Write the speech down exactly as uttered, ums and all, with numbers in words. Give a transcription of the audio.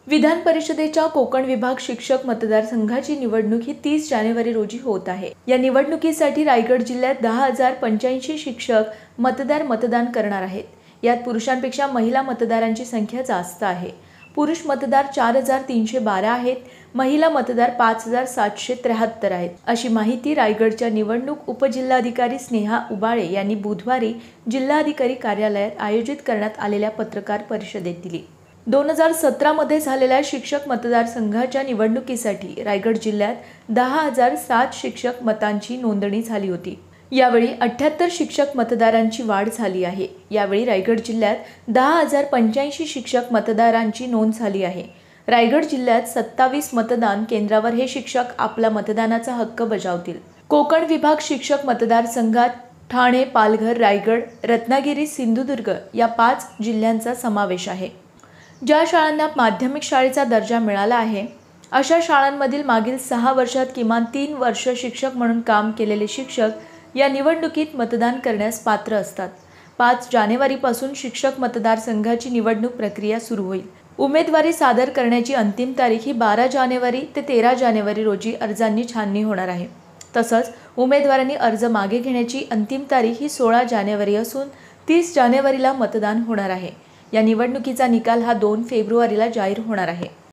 विधान परिषदेच्या कोकण विभाग शिक्षक मतदारसंघाची निवडणूक ही तीस जानेवारी रोजी होत आहे। या निवडणुकीसाठी रायगड जिल्ह्यात दहा हजार पंच्याऐंशी शिक्षक मतदार मतदान करणार आहेत। यात पुरुषांपेक्षा महिला मतदारांची संख्या जास्त आहे। पुरुष मतदार चार हजार तीनशे बारा आहेत, महिला मतदार पाच हजार सातशे त्र्याहत्तर आहेत, अशी माहिती रायगडच्या निवडणूक उपजिल्हाधिकारी स्नेहा उबाळे यांनी बुधवारी जिल्हाधिकारी कार्यालयात आयोजित करण्यात आलेल्या पत्रकार परिषदेत दिली। दोन हजार सतरा मध्ये झालेल्या शिक्षक मतदारसंघाच्या निवडणुकीसाठी रायगड जिल्ह्यात दहा हजार सात शिक्षक मतांची नोंदणी झाली होती। यावेळी अठ्ठ्याहत्तर शिक्षक मतदारांची वाढ झाली आहे। यावेळी रायगड जिल्ह्यात दहा हजार पंच्याऐंशी शिक्षक मतदारांची नोंद झाली आहे। रायगड जिल्ह्यात सत्तावीस मतदान केंद्रावर हे शिक्षक आपला मतदानाचा हक्क बजावतील। कोकण विभाग शिक्षक मतदारसंघात ठाणे, पालघर, रायगड, रत्नागिरी, सिंधुदुर्ग या पाच जिल्ह्यांचा समावेश आहे। ज्या शाळांना माध्यमिक शाळेचा दर्जा मिळाला आहे अशा शाळांमधील मागील सहा वर्षात किमान तीन वर्ष शिक्षक म्हणून काम केलेले शिक्षक या निवडणुकीत मतदान करण्यास पात्र असतात। पाच जानेवारीपासून शिक्षक मतदारसंघाची निवडणूक प्रक्रिया सुरू होईल। उमेदवारी सादर करण्याची अंतिम तारीख ही बारा जानेवारी ते तेरा जानेवारी रोजी अर्जांनी छाननी होणार आहे। तसंच उमेदवारांनी अर्ज मागे घेण्याची अंतिम तारीख ही सोळा जानेवारी असून तीस जानेवारीला मतदान होणार आहे। या निवडणुकीचा निकाल हा दोन फेब्रुवारीला जाहीर होणार आहे।